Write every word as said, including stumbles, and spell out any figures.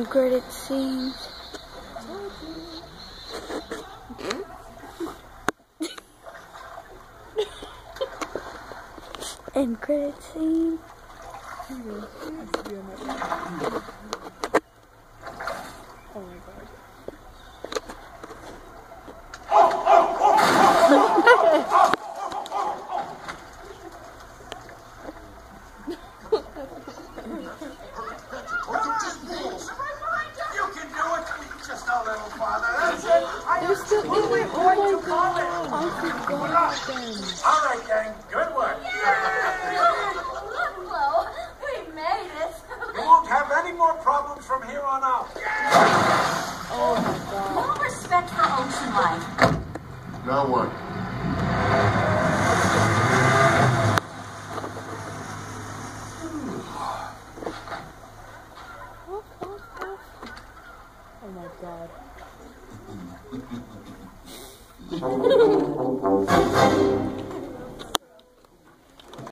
credit scenes. End credit scene. Oh my god. You can do it. Just a little farther. That's it. They're still in it. Oh my god. I forgot them. All right, gang. Good work. Look, Flo. We made it. You won't have any more problems from here on out. Oh my god. More respect for ocean life. Now what? Oh my god.